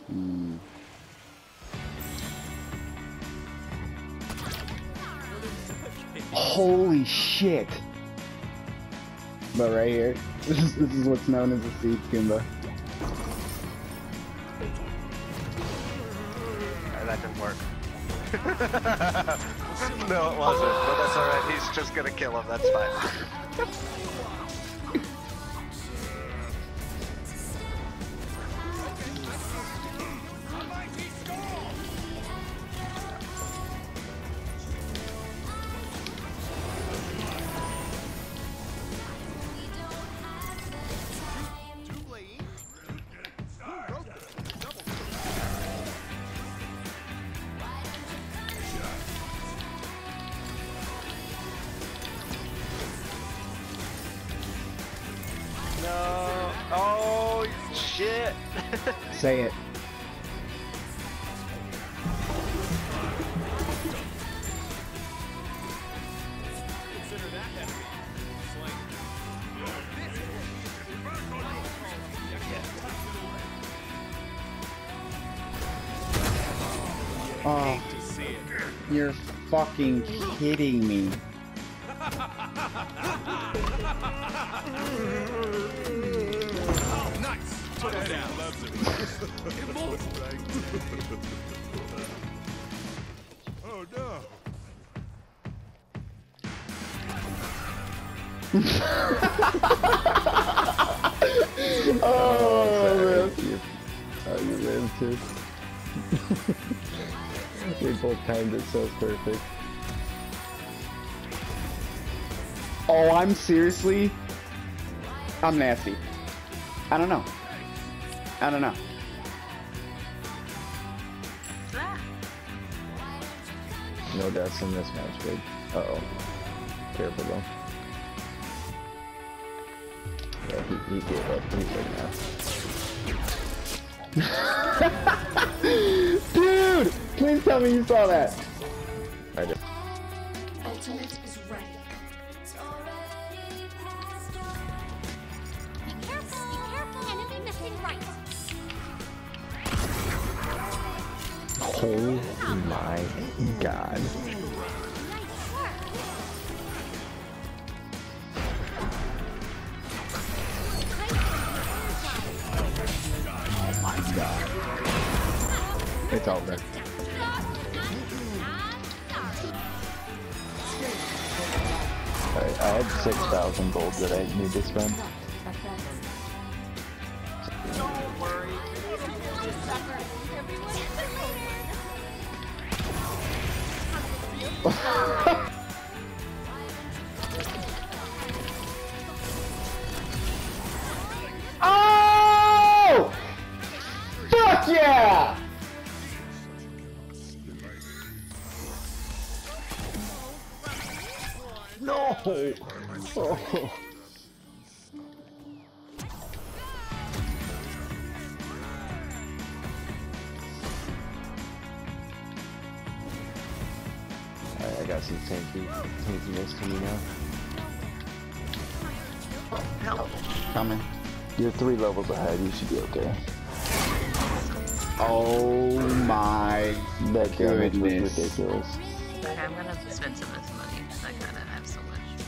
Mm. Holy shit! But right here, this is what's known as a seed Goomba. That didn't work. No, it wasn't, but that's alright, he's just gonna kill him, that's fine. No. Oh, shit. Say it. Oh, you're fucking kidding me. Oh no. Oh, you ran too. We both timed it so perfect. Oh, I'm seriously? I'm nasty. I don't know. I don't know. No deaths in this match, big. Uh-oh. Careful though. Yeah, he gave up. He's like, nah. Dude! Please tell me you saw that! I did. Ultimate is ready. Be careful! Enemy missing right. Oh my god. Nice work. Oh my god. It's over. Alright, I had 6,000 gold that I need to spend. Don't worry. Oh! Fuck yeah! No! Oh. Alright, I got some tankiness to me now. Help. Coming. You're 3 levels ahead, you should be okay. Oh my That damage was goodness. ridiculous. Okay, I'm gonna spend some of this money because I have so much.